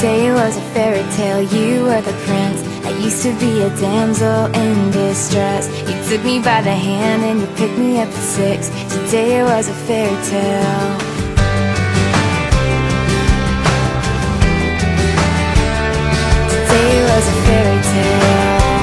Today was a fairy tale, you were the prince. I used to be a damsel in distress. You took me by the hand and you picked me up at 6. Today was a fairy tale. Today was a fairy tale.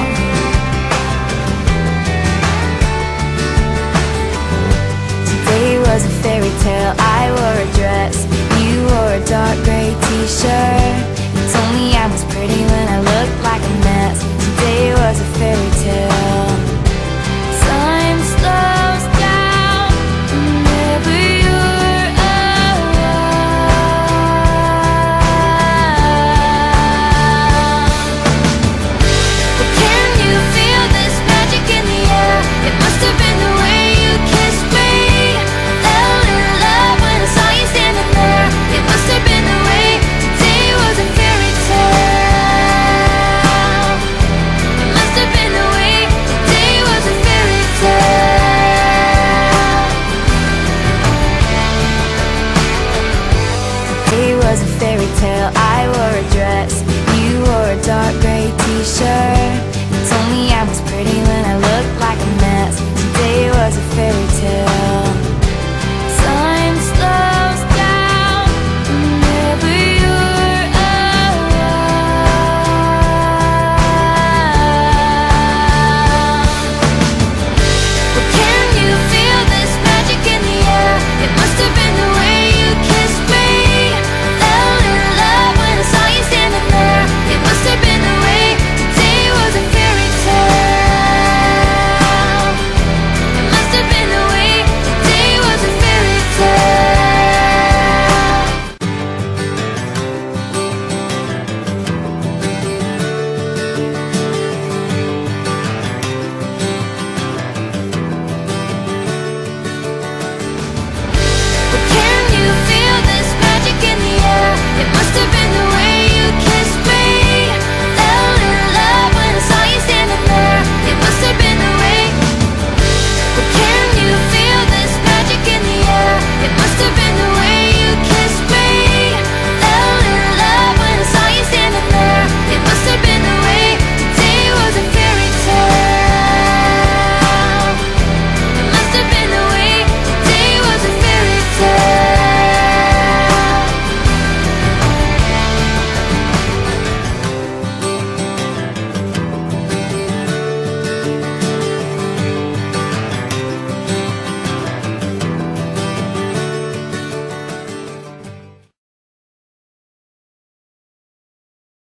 Today was a fairy tale. I wore a dress, you wore a dark gray t-shirt. You told me I was pretty when I looked like a mess. Today was a fairy tale. Time slows down whenever you're around. But can you feel this magic in the air? It must have been the way you kissed me. Fell in love when I saw you standing there. It must have been the way. Today was a fairy tale. It must have been the way. Today was a fairy tale. Today was a fairy tale. I wore a dress, you wore a dark gray t-shirt. You told me I was pretty when I looked like a mess. Today was a fairy tale.